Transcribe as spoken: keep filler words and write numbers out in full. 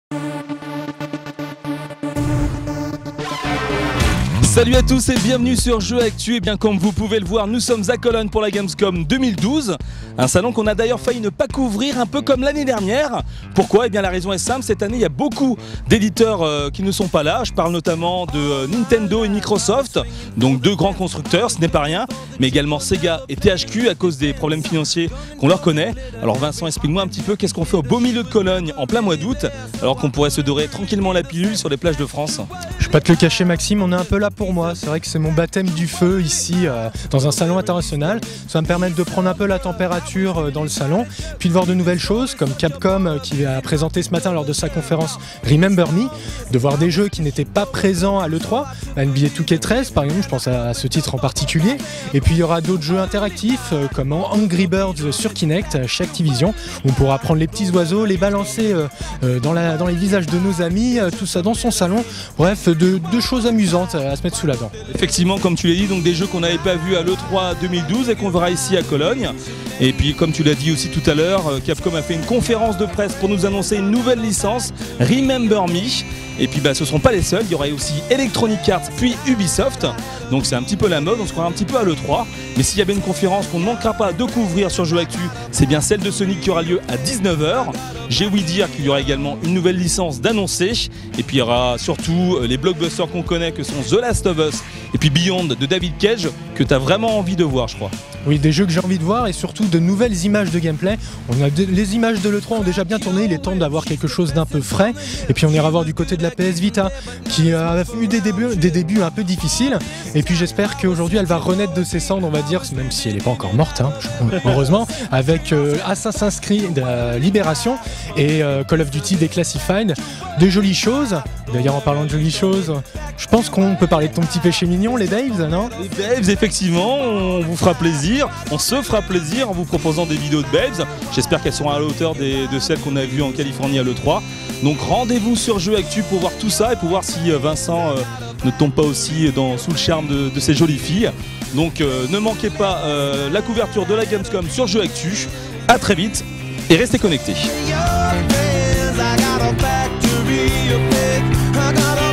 Salut à tous et bienvenue sur Jeux Actu. Et bien comme vous pouvez le voir, nous sommes à Cologne pour la Gamescom deux mille douze. Un salon qu'on a d'ailleurs failli ne pas couvrir, un peu comme l'année dernière. Pourquoi? Eh bien la raison est simple, cette année il y a beaucoup d'éditeurs euh, qui ne sont pas là. Je parle notamment de euh, Nintendo et Microsoft, donc deux grands constructeurs, ce n'est pas rien. Mais également Sega et T H Q à cause des problèmes financiers qu'on leur connaît. Alors Vincent, explique-moi un petit peu qu'est-ce qu'on fait au beau milieu de Cologne en plein mois d'août, alors qu'on pourrait se dorer tranquillement la pilule sur les plages de France. Je vais pas te le cacher Maxime, on est un peu là pour moi. C'est vrai que c'est mon baptême du feu ici euh, dans un salon international. Ça va me permettre de prendre un peu la température euh, dans le salon, puis de voir de nouvelles choses comme Capcom euh, qui a présenté ce matin lors de sa conférence Remember Me, de voir des jeux qui n'étaient pas présents à l'E trois, la N B A deux K treize par exemple, je pense à, à ce titre en particulier. Et puis il y aura d'autres jeux interactifs euh, comme Angry Birds sur Kinect chez Activision, où on pourra prendre les petits oiseaux, les balancer euh, euh, dans, la, dans les visages de nos amis, euh, tout ça dans son salon. Bref, de, de choses amusantes à se mettre sous la dent. Effectivement, comme tu l'as dit, donc des jeux qu'on n'avait pas vus à l'E trois deux mille douze et qu'on verra ici à Cologne. Et puis comme tu l'as dit aussi tout à l'heure, Capcom a fait une conférence de presse pour nous annoncer une nouvelle licence, Remember Me. Et puis bah, ce ne seront pas les seuls, il y aura aussi Electronic Arts puis Ubisoft. Donc c'est un petit peu la mode, on se croira un petit peu à l'E trois. Mais s'il y avait une conférence qu'on ne manquera pas de couvrir sur Jeux Actu, c'est bien celle de Sonic qui aura lieu à dix-neuf heures. J'ai ouï dire qu'il y aura également une nouvelle licence d'annoncer. Et puis il y aura surtout les blockbusters qu'on connaît que sont The Last of Us et puis Beyond de David Cage que tu as vraiment envie de voir, je crois. Oui, des jeux que j'ai envie de voir et surtout de nouvelles images de gameplay. On a de, les images de l'E trois ont déjà bien tourné, il est temps d'avoir quelque chose d'un peu frais. Et puis on ira voir du côté de la P S Vita qui a eu des débuts, des débuts un peu difficiles. Et puis j'espère qu'aujourd'hui elle va renaître de ses cendres, on va dire, même si elle n'est pas encore morte, hein, heureusement, avec euh, Assassin's Creed euh, Libération et euh, Call of Duty Declassified. Des jolies choses. D'ailleurs en parlant de jolies choses, je pense qu'on peut parler de ton petit péché mignon, les Daves, non? Les Babes, effectivement, on vous fera plaisir, on se fera plaisir en vous proposant des vidéos de Babes. J'espère qu'elles seront à la hauteur des, de celles qu'on a vues en Californie à l'E trois. Donc rendez-vous sur Jeux Actu pour voir tout ça et pour voir si Vincent euh, ne tombe pas aussi dans, sous le charme de, de ces jolies filles. Donc euh, ne manquez pas euh, la couverture de la Gamescom sur Jeux Actu. À très vite et restez connectés. I got a